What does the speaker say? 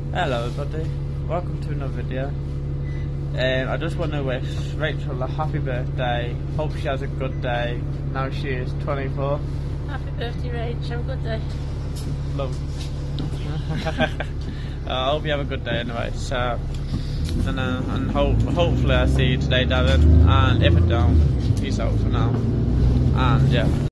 Hello everybody, welcome to another video. I just want to wish Rachel a happy birthday, hope she has a good day, now she is 24. Happy birthday, Rach, have a good day. Love. I hope you have a good day anyway, so, and hopefully I see you today, Darren, and if I don't, peace out for now, and yeah.